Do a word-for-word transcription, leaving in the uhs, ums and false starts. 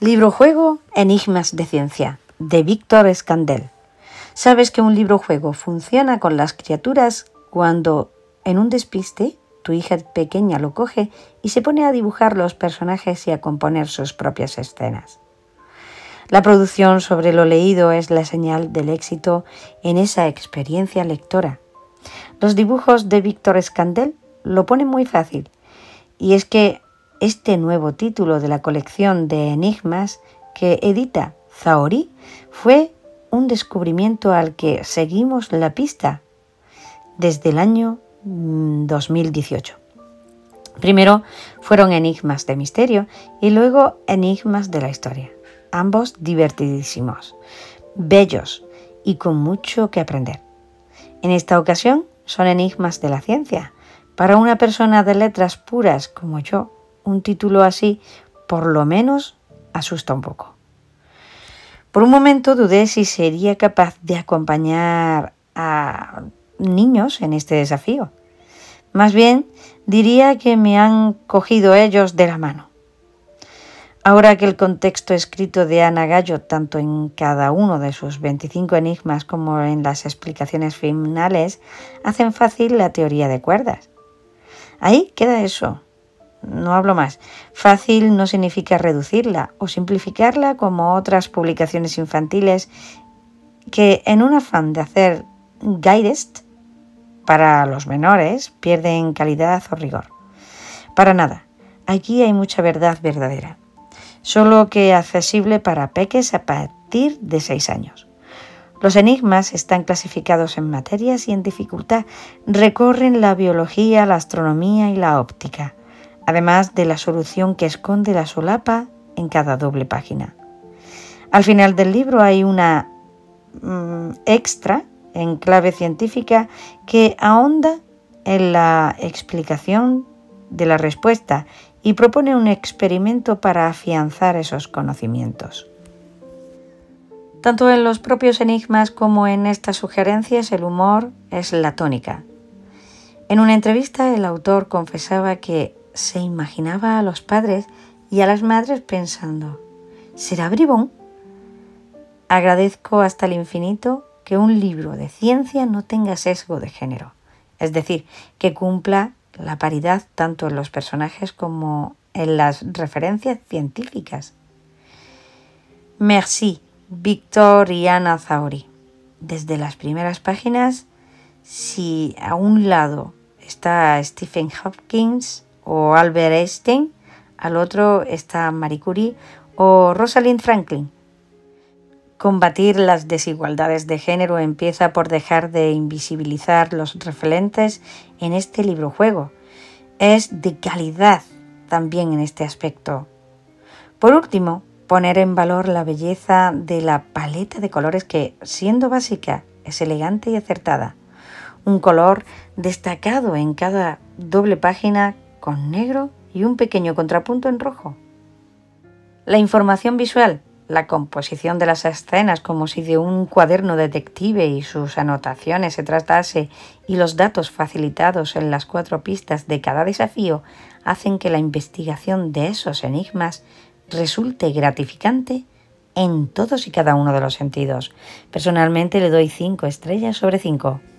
Librojuego Enigmas de Ciencia, de Víctor Escandell. ¿Sabes que un librojuego funciona con las criaturas cuando, en un despiste, tu hija pequeña lo coge y se pone a dibujar los personajes y a componer sus propias escenas? La producción sobre lo leído es la señal del éxito en esa experiencia lectora. Los dibujos de Víctor Escandell lo ponen muy fácil, y es que este nuevo título de la colección de enigmas que edita Zahorí fue un descubrimiento al que seguimos la pista desde el año dos mil dieciocho. Primero fueron enigmas de misterio y luego enigmas de la historia, ambos divertidísimos, bellos y con mucho que aprender. En esta ocasión son enigmas de la ciencia. Para una persona de letras puras como yo, un título así, por lo menos, asusta un poco. Por un momento dudé si sería capaz de acompañar a niños en este desafío. Más bien, diría que me han cogido ellos de la mano. Ahora que el contexto escrito de Ana Gallo, tanto en cada uno de sus veinticinco enigmas como en las explicaciones finales, hacen fácil la teoría de cuerdas. Ahí queda eso. No hablo más. Fácil no significa reducirla o simplificarla como otras publicaciones infantiles que, en un afán de hacer guidest para los menores, pierden calidad o rigor. Para nada. Aquí hay mucha verdad verdadera. Solo que accesible para peques a partir de seis años. Los enigmas están clasificados en materias y en dificultad. Recorren la biología, la astronomía y la óptica, además de la solución que esconde la solapa en cada doble página. Al final del libro hay una mmm, extra en clave científica que ahonda en la explicación de la respuesta y propone un experimento para afianzar esos conocimientos. Tanto en los propios enigmas como en estas sugerencias, el humor es la tónica. En una entrevista, el autor confesaba que se imaginaba a los padres y a las madres pensando: ¿será bribón? Agradezco hasta el infinito que un libro de ciencia no tenga sesgo de género, es decir, que cumpla la paridad tanto en los personajes como en las referencias científicas. Merci, Víctor y Ana Zahorí. Desde las primeras páginas, si a un lado está Stephen Hawking o Albert Einstein, al otro está Marie Curie o Rosalind Franklin. Combatir las desigualdades de género empieza por dejar de invisibilizar los referentes en este librojuego. Es de calidad también en este aspecto. Por último, poner en valor la belleza de la paleta de colores que, siendo básica, es elegante y acertada. Un color destacado en cada doble página con negro y un pequeño contrapunto en rojo. La información visual, la composición de las escenas como si de un cuaderno detective y sus anotaciones se tratase, y los datos facilitados en las cuatro pistas de cada desafío hacen que la investigación de esos enigmas resulte gratificante en todos y cada uno de los sentidos. Personalmente le doy cinco estrellas sobre cinco.